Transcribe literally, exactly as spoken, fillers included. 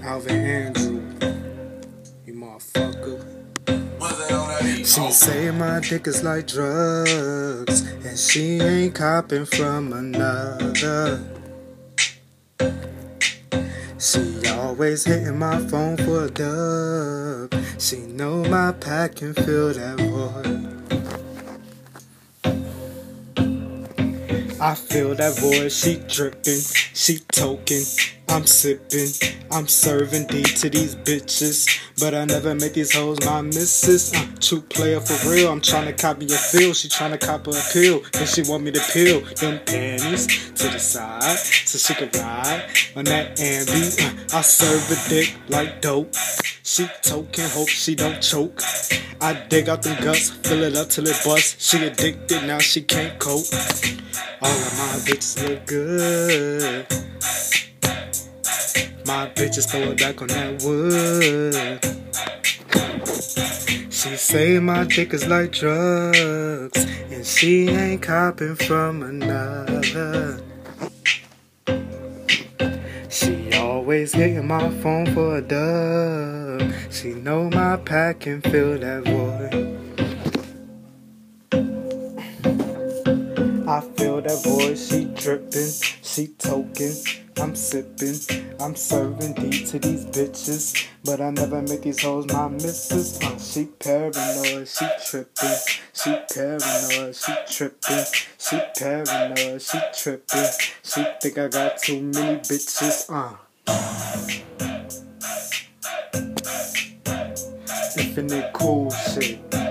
Alvin Andrew, you motherfucker. She say my dick is like drugs, and she ain't copping from another. She always hitting my phone for a dub. She know my pack can fill that void. I feel that void, she drippin', she token, I'm sippin', I'm serving D to these bitches, but I never make these hoes my missus. Uh, true player for real, I'm tryna copy a feel, she tryna copy a pill, then she want me to peel them panties to the side, so she can ride on that ambi. Uh, I serve a dick like dope, she token, hope she don't choke. I dig out them guts, fill it up till it busts. She addicted, now she can't cope. All of my bitches look good. My bitches throw it back on that wood. She say my dick is like drugs, and she ain't copping from another. She always hitting my phone for a dub. She know my pack can fill that void. I feel that void, she drippin', she token, I'm sippin', I'm serving D to these bitches, but I never make these hoes my missus. Uh, she paranoid, she trippin', she paranoid, she trippin', she paranoid, she trippin', she think I got too many bitches. Uh. Infinite cool shit.